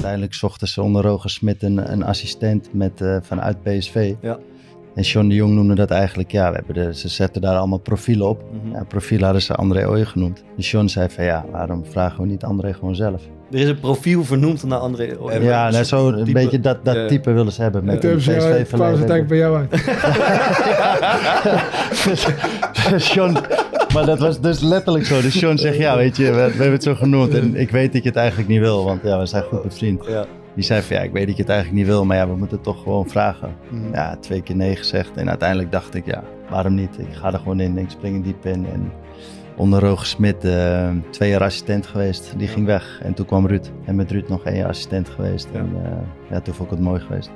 uiteindelijk zochten ze onder Roger Smit een assistent vanuit PSV. Ja. En John de Jong noemde dat eigenlijk, ze zetten daar allemaal profielen op. Mhm. Profielen hadden ze André Ooyen genoemd. Dus John zei van waarom vragen we niet André gewoon zelf? Er is een profiel vernoemd naar André Ooyen. Ja, zo een beetje dat type willen ze hebben. Met een PSV-verleden. Ze denken bij jou uit. John, maar dat was dus letterlijk zo. Dus John zegt, weet je, we hebben het zo genoemd. En ik weet dat je het eigenlijk niet wil, want we zijn goed bevriend. Ja. Die zei van ik weet dat je het eigenlijk niet wil, maar we moeten het toch gewoon vragen. 2 keer nee gezegd. En uiteindelijk dacht ik, waarom niet? Ik ga er gewoon in, ik spring er diep in. En onder Roger Smit 2 jaar assistent geweest. Die ging weg. En toen kwam Ruud. En met Ruud nog 1 jaar assistent geweest. En toen vond ik het mooi geweest.